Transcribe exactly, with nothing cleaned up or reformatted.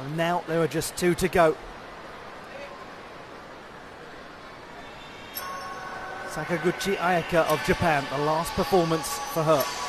And now there are just two to go. Sakaguchi Ayaka of Japan, the last performance for her.